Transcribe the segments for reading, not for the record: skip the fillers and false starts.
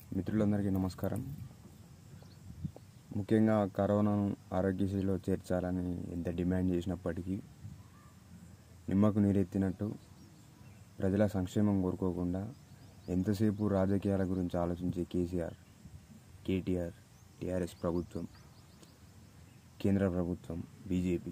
మిత్రులందరికీ నమస్కారం. ముఖ్యంగా కరోనాను ఆరోగ్యశ్రీలో చేర్చాలని ఎంత డిమాండ్ చేసినప్పటికీ నిమ్మకు నీరెత్తినట్టు ప్రజల సంక్షేమం కోరుకోకుండా ఎంతసేపు రాజకీయాల గురించి ఆలోచించే కేటీఆర్, టీఆర్ఎస్ ప్రభుత్వం, కేంద్ర ప్రభుత్వం, బీజేపీ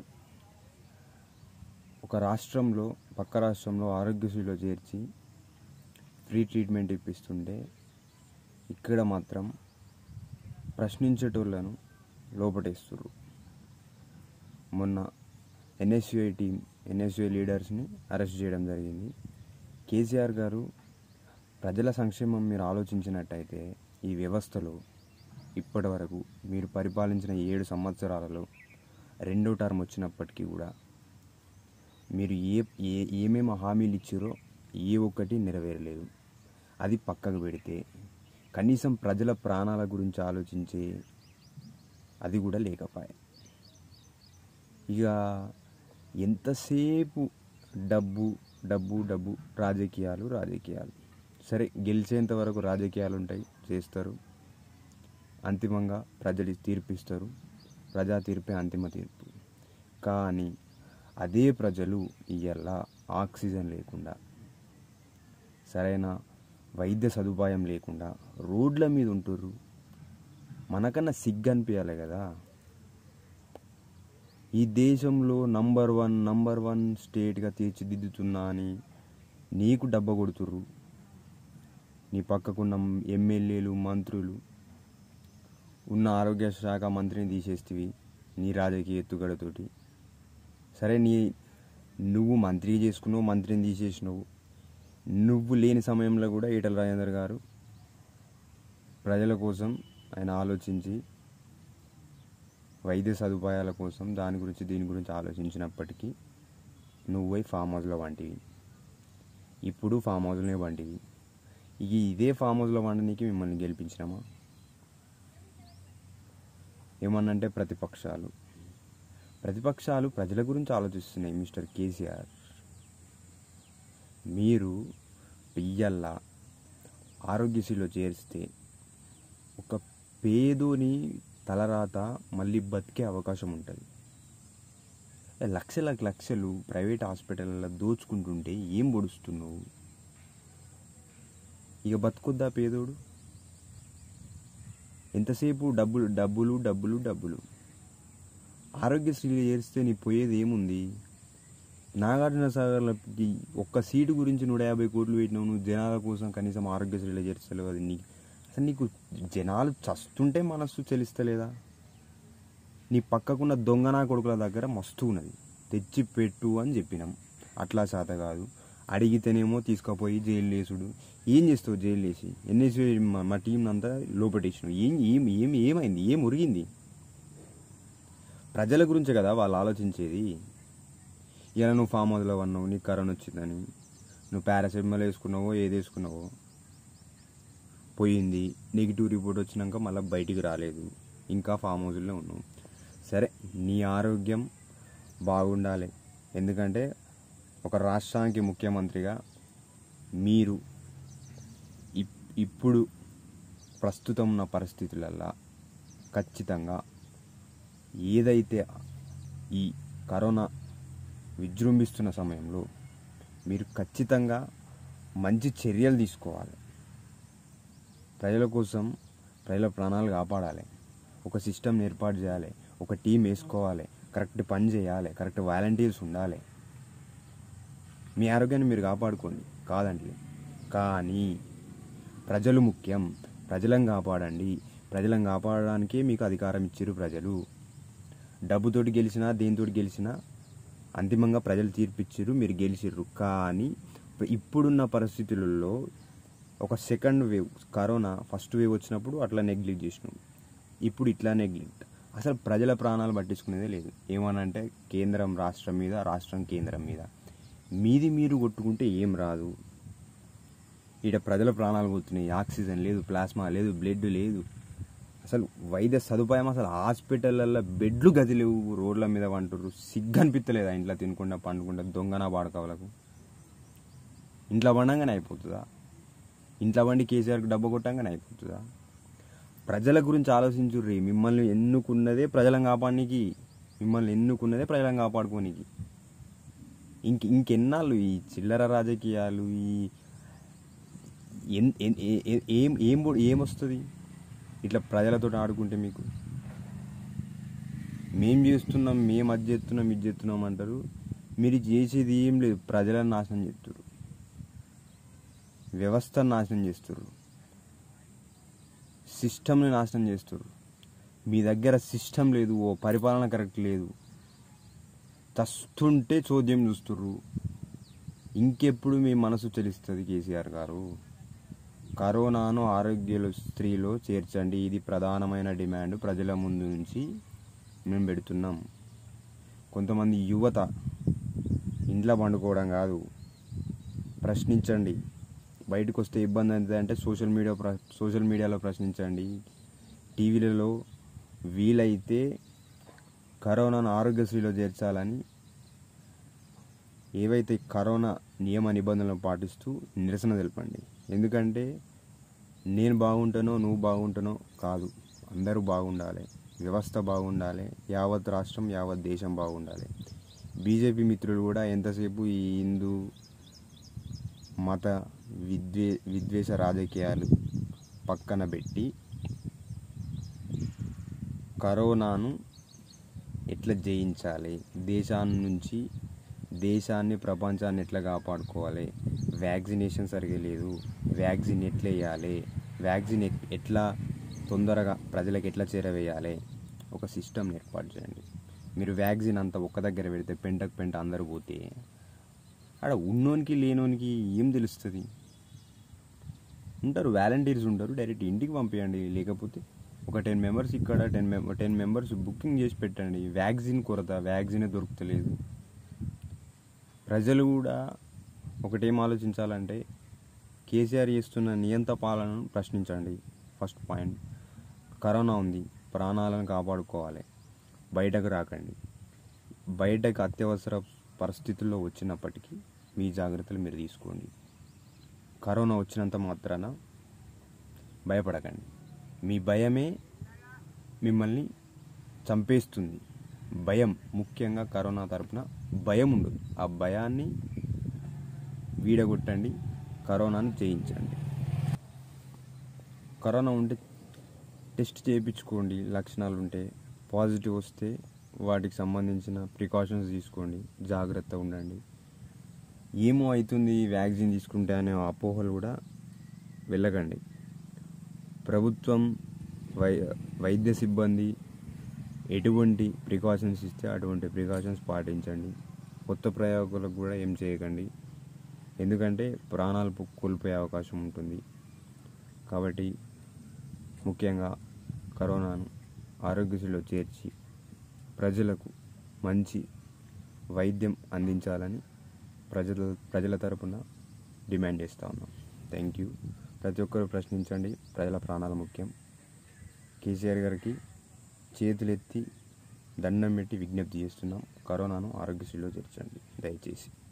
ఒక రాష్ట్రంలో పక్క రాష్ట్రంలో ఆరోగ్యశ్రీలో చేర్చి ఫ్రీ ట్రీట్మెంట్ ఇప్పిస్తుంటే ఇక్కడ మాత్రం ప్రశ్నించేటోళ్లను లోపటేస్తున్నారు. మొన్న ఎన్ఎస్యుఐ లీడర్స్ని అరెస్ట్ చేయడం జరిగింది. కేసీఆర్ గారు ప్రజల సంక్షేమం మీరు ఆలోచించినట్టయితే ఈ వ్యవస్థలో ఇప్పటి వరకు మీరు పరిపాలించిన 7 సంవత్సరాలలో 2వ టర్మ్ వచ్చినప్పటికీ కూడా మీరు ఏమేమి హామీలు ఇచ్చారో ఏ ఒక్కటి నెరవేరలేదు. అది పక్కకు పెడితే కనీసం ప్రజల ప్రాణాల గురించి ఆలోచించే అది కూడా లేకపోయే. ఇక ఎంతసేపు డబ్బు డబ్బు డబ్బు రాజకీయాలు సరే, గెలిచేంత వరకు రాజకీయాలు ఉంటాయి, చేస్తారు. అంతిమంగా ప్రజలు తీర్పిస్తారు. ప్రజా తీర్పే అంతిమ తీర్పు. కానీ అదే ప్రజలు ఇవాళ ఆక్సిజన్ లేకుండా, సరైన వైద్య సదుపాయం లేకుండా రోడ్ల మీద ఉంటుర్రు. మనకన్నా సిగ్గు అనిపించాలి కదా. ఈ దేశంలో నంబర్ వన్ స్టేట్గా తీర్చిదిద్దుతున్నా అని నీకు డబ్బ కొడుతుర్రు. నీ పక్కకున్న ఎమ్మెల్యేలు, మంత్రులు, ఉన్న ఆరోగ్య శాఖ మంత్రిని తీసేస్తేవి నీ రాజకీయ ఎత్తుగడతోటి. సరే, నువ్వు మంత్రిని తీసేసినావు. నువ్వు లేని సమయంలో కూడా ఈటల రాజేందర్ గారు ప్రజల కోసం ఆయన ఆలోచించి వైద్య సదుపాయాల కోసం దీని గురించి ఆలోచించినప్పటికీ నువ్వై ఫామ్ హౌస్లో వంటివి. ఇప్పుడు ఫామ్ హౌస్లోనే వంటివి. ఇదే ఫామ్ హౌస్లో వండనీకి మిమ్మల్ని గెలిపించినామా? ఏమన్నంటే ప్రతిపక్షాలు ప్రజల గురించి ఆలోచిస్తున్నాయి. మిస్టర్ కేసీఆర్, మీరు పెయ్యల్లా ఆరోగ్యశ్రీలో చేరిస్తే ఒక పేదోని తలరాత మళ్ళీ బతికే అవకాశం ఉంటుంది. లక్షలు ప్రైవేట్ హాస్పిటల్లో దోచుకుంటుంటే ఏం పొడుస్తున్నావు? ఇక బతుకొద్దా పేదోడు? ఎంతసేపు డబ్బులు. ఆరోగ్యశ్రీలో చేరిస్తే నీ పోయేది ఏముంది? నాగార్జున సాగర్లకి ఒక్క సీటు గురించి 150 కోట్లు పెట్టినావు. నువ్వు జనాల కోసం కనీసం ఆరోగ్యశ్రీలో చేర్చలేవు. అది నీకు జనాలు చస్తుంటే మనస్సు చెలిస్తలేదా? నీ పక్కకున్న దొంగనా కొడుకుల దగ్గర మస్తు ఉన్నది, తెచ్చి పెట్టు అని చెప్పినాం. అట్లా చేత కాదు. అడిగితేనేమో తీసుకుపోయి జైలు వేసుడు. ఏం చేస్తావు జైలు వేసి? ఎన్ఎస్యూ మా టీం అంతా లోపట్టేసినావు. ఏమైంది? ఏం ఉరిగింది? ప్రజల గురించే కదా వాళ్ళు ఆలోచించేది. ఇలా నువ్వు ఫామ్ హౌస్లో ఉన్నావు, నీకు కరోనా వచ్చిందని నువ్వు పారాసెటమాల్ వేసుకున్నావో ఏది వేసుకున్నావో పోయింది. నెగిటివ్ రిపోర్ట్ వచ్చినాక మళ్ళీ బయటికి రాలేదు, ఇంకా ఫామ్ హౌస్లో ఉన్నావు. సరే, నీ ఆరోగ్యం బాగుండాలి. ఎందుకంటే ఒక రాష్ట్రానికి ముఖ్యమంత్రిగా మీరు ఇప్పుడు ప్రస్తుతం ఉన్న పరిస్థితులల్లో ఖచ్చితంగా ఏదైతే ఈ కరోనా విజృంభిస్తున్న సమయంలో మీరు ఖచ్చితంగా మంచి చర్యలు తీసుకోవాలి. ప్రజల కోసం ప్రజల ప్రాణాలు కాపాడాలి. ఒక సిస్టమ్ ఏర్పాటు చేయాలి, ఒక టీం వేసుకోవాలి, కరెక్ట్ పని చేయాలి, కరెక్ట్ వాలంటీర్స్ ఉండాలి. మీ ఆరోగ్యాన్ని మీరు కాపాడుకోండి, కాదండి. కానీ ప్రజలు ముఖ్యం. ప్రజలను కాపాడండి. ప్రజలను కాపాడడానికే మీకు అధికారం ఇచ్చారు ప్రజలు. డబ్బుతోటి గెలిచినా దేనితోటి గెలిచినా అంతిమంగా ప్రజలు తీర్పిచ్చారు, మీరు గెలిచిర్రు. కానీ ఇప్పుడున్న పరిస్థితులలో ఒక second wave, corona first wave వచ్చినప్పుడు అట్లా నెగ్లెక్ట్ చేసినాం. ఇప్పుడు ఇట్లా నెగ్లెక్ట్. అసలు ప్రజల ప్రాణాలు పట్టించుకునేదే లేదు. ఏమనంటే కేంద్రం రాష్ట్రం మీద, రాష్ట్రం కేంద్రం మీద. మీరు కొట్టుకుంటే ఏం రాదు. ఇక్కడ ప్రజల ప్రాణాలు పోతున్నాయి. ఆక్సిజన్ లేదు, ప్లాస్మా లేదు, బ్లడ్ లేదు. అసలు వైద్య సదుపాయం, అసలు హాస్పిటళ్ళల్లో బెడ్లు గది లేవు. రోడ్ల మీద వంటుర్రు. సిగ్గు అనిపించలేదా? ఇంట్లో తినకుండా పండుకుండా దొంగనా వాడకవలకు ఇంట్లో పండంగానే అయిపోతుందా? ఇంట్లో వండి కేసీఆర్కి డబ్బు కొట్టంగానే అయిపోతుందా? ప్రజల గురించి ఆలోచించుర్రి. మిమ్మల్ని ఎన్నుకున్నదే ప్రజలను కాపాడుకోనికి. ఇంకెన్నాళ్ళు ఈ చిల్లర రాజకీయాలు? ఏమొస్తుంది ఇట్లా ప్రజలతో ఆడుకుంటే? మీకు మేం చేస్తున్నాం, మేము అది చేస్తున్నాం, ఇది చేస్తున్నాం అంటారు. మీరు చేసేది ఏం లేదు. ప్రజలను నాశనం చేస్తారు, వ్యవస్థను నాశనం చేస్తారు, సిస్టమ్ని నాశనం చేస్తారు. మీ దగ్గర సిస్టమ్ లేదు, ఓ పరిపాలన కరెక్ట్ లేదు. తస్తుంటే చోద్యం చూస్తుర్రు. ఇంకెప్పుడు మీ మనసు చెలిస్తుంది కేసీఆర్ గారు? కరోనాను ఆరోగ్యశ్రీలో చేర్చండి. ఇది ప్రధానమైన డిమాండ్ ప్రజల ముందు నుంచి మేము పెడుతున్నాం. కొంతమంది యువత ఇంట్లో పండుకోవడం కాదు, ప్రశ్నించండి. బయటకు వస్తే ఇబ్బంది అవుతుందంటే సోషల్ మీడియాలో ప్రశ్నించండి. టీవీలలో వీలైతే కరోనాను ఆరోగ్యశ్రీలో చేర్చాలని ఏవైతే కరోనా నియమ నిబంధనలు పాటిస్తూ నిరసన తెలపండి. ఎందుకంటే నేను బాగుంటానో నువ్వు బాగుంటానో కాదు, అందరూ బాగుండాలి, వ్యవస్థ బాగుండాలి, యావత్ రాష్ట్రం యావత్ దేశం బాగుండాలి. బీజేపీ మిత్రులు కూడా ఎంతసేపు ఈ హిందూ మత విద్వేష రాజకీయాలు పక్కన పెట్టి కరోనాను ఎట్లా జయించాలి, దేశాన్ని ప్రపంచాన్ని ఎట్లా కాపాడుకోవాలి, వ్యాక్సినేషన్ సరిగా లేదు, వ్యాక్సిన్ ఎట్లా వేయాలి, వ్యాక్సిన్ ఎట్లా తొందరగా ప్రజలకు ఎట్లా చేరవేయాలి, ఒక సిస్టమ్ ఏర్పాటు చేయండి. మీరు వ్యాక్సిన్ అంతా ఒక్క దగ్గర పెడితే పెంటకు పెంట అందరూ పోతే ఆడ ఉన్నోనికి లేనోనికి ఏం తెలుస్తుంది? ఉంటారు వాలంటీర్స్ ఉంటారు, డైరెక్ట్ ఇంటికి పంపించండి. లేకపోతే ఒక 10 మెంబర్స్ ఇక్కడ 10 మెంబర్స్ బుకింగ్ చేసి పెట్టండి. వ్యాక్సిన్ కొరత, వ్యాక్సినే దొరుకుతలేదు. ప్రజలు కూడా ఒకటేం ఆలోచించాలంటే కేసీఆర్ చేస్తున్న నియంత పాలనను ప్రశ్నించండి. ఫస్ట్ పాయింట్, కరోనా ఉంది, ప్రాణాలను కాపాడుకోవాలి, బయటకు రాకండి. బయటకు అత్యవసర పరిస్థితుల్లో వచ్చినప్పటికీ మీ జాగ్రత్తలు మీరు తీసుకోండి. కరోనా వచ్చినంత మాత్రాన భయపడకండి. మీ భయమే మిమ్మల్ని చంపేస్తుంది. భయం, ముఖ్యంగా కరోనా తరపున భయం ఉండదు. ఆ భయాన్ని వీడగొట్టండి, కరోనాను జయించండి. కరోనా ఉంటే టెస్ట్ చేయించుకోండి. లక్షణాలు ఉంటే, పాజిటివ్ వస్తే వాటికి సంబంధించిన ప్రికాషన్స్ తీసుకోండి, జాగ్రత్తగా ఉండండి. ఏమో అవుతుంది వ్యాక్సిన్ తీసుకుంటే అనే అపోహలు కూడా వెళ్ళకండి. ప్రభుత్వం వైద్య సిబ్బంది ఎటువంటి ప్రికాషన్స్ ఇస్తే అటువంటి ప్రికాషన్స్ పాటించండి. కొత్త ప్రయోగాలకు కూడా ఏం చేయకండి, ఎందుకంటే ప్రాణాలు కోల్పోయే అవకాశం ఉంటుంది. కాబట్టి ముఖ్యంగా కరోనాను ఆరోగ్యశ్రీలో చేర్చి ప్రజలకు మంచి వైద్యం అందించాలని ప్రజల తరపున డిమాండ్ చేస్తూ ఉన్నాం. Thank you. ప్రతి ఒక్కరూ ప్రశ్నించండి. ప్రజల ప్రాణాలు ముఖ్యం. కేసీఆర్ గారికి చేతులెత్తి దండం పెట్టి విజ్ఞప్తి చేస్తున్నాం, కరోనాను ఆరోగ్యశ్రీలో చేర్చండి దయచేసి.